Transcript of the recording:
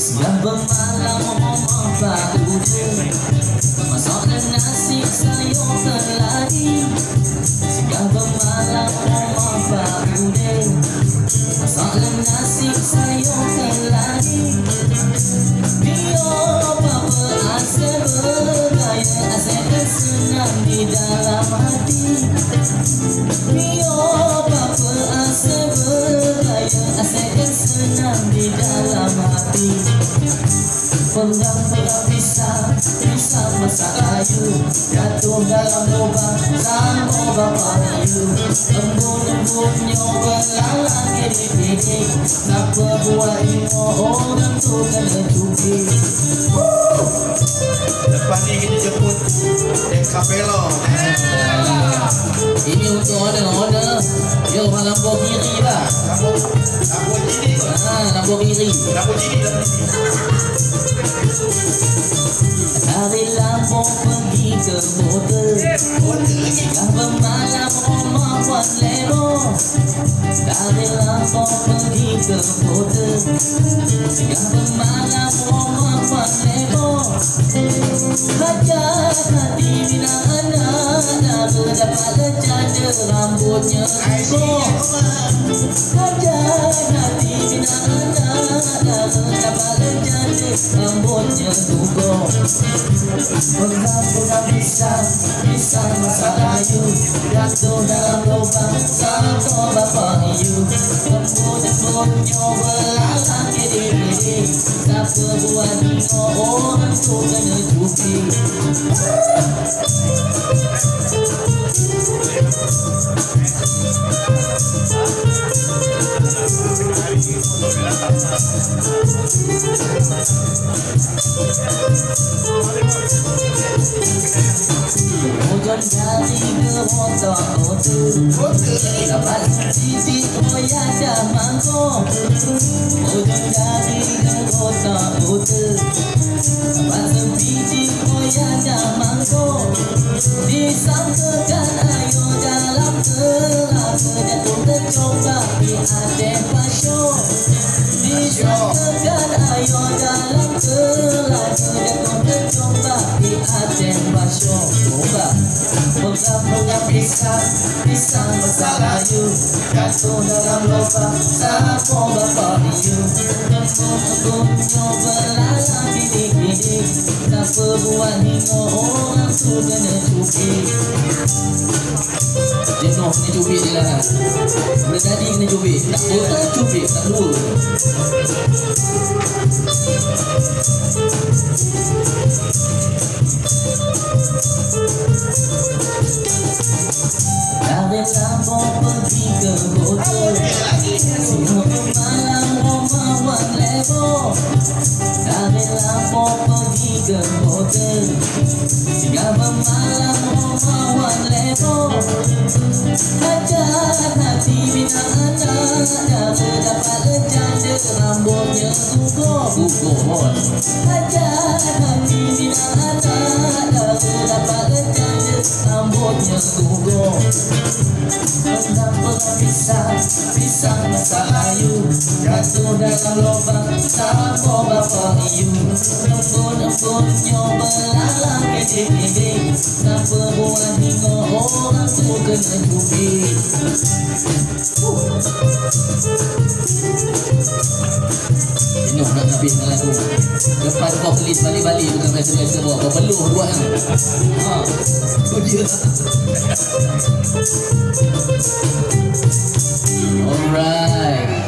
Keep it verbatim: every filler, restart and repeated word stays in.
Siang bermalam memampak udah masakkan nasi sayur keladi. Siang bermalam memampak udah masakkan nasi sayur keladi. Biar apa asal bergaya asalkan senang di dalam hati. Biar apa asal bergaya asalkan senang di dalam hati. Pegang-pegang pisang, pisang masak kayu, jatuh dalam lubang sama bapak ayu. Embun-embunnya belalang gede-gede, kenapa buat lima orang tu kena cuci. Lepas ni kita jemput Dek Capello. Ini untuk order-order. Yo, Lamborghini lah. Lamborghini tu. Ah, Lamborghini. Lamborghini, Lamborghini. Hari Lampung pergi ke hotel, dah bermalam rumah Puan Lero. Dari Lampung pergi ke hotel, dah bermalam rumah Puan Lero. Hajat hati bina anak, dah berdapat lejana rambutnya ibu. Hajat hati bina anak, dah berdapat lejana rambutnya tubuh. Pegang-pegang pisang, pisang masak kayu, jatuh dalam lubang sama bapak ayu. Embun-embunnya belalang gede-gede, siapa buat lima orang tu kena cuci. Hujan dari ke hotel-hotel, dapat cincin koyak dah mangkuk. Hujan dari ke hotel-hotel, dapat sebiji koyak dah mangkuk. Disangkakan ayo dalam telaga, jatuh tercoba di atas pasyuk. Disangkakan ayo dalam telaga, jatuh tercoba di atas pasyuk. Coba pegang-pegang pisang, pisang masak kayu, jatuh dalam lubang sama bapak ayu. Embun-embunnya belalang bidik-bidik, siapa buat hingga orang tu kena cuci. Jenuh kena cubit je lah. Boleh jadi kena cubit, tak total cubit, tak dua. Dari Lampung pergi ke hotel, siang bermalam rumah Wan Lebo. Dari Lampung pergi ke hotel, siang bermalam rumah Wan Lebo. Hajat hati bina anak, dah berdapat lejana rambutnya gugur. Gugur bos. Hajat hati bina anak, dah berdapat lejana rambutnya gugur. Pegang-pegang pisang, pisang masak kayu, jatuh dalam lubang sama bapak ayu. Embun-embunnya belalang gede-gede, siapa buat hingga orang tu kena cubit. Jenuh nak habis dengan lagu. Lepas kau pelis balik-balik bukan biasa-biasa buat, kau peluh buat kan. Haa, tu dia. Alright.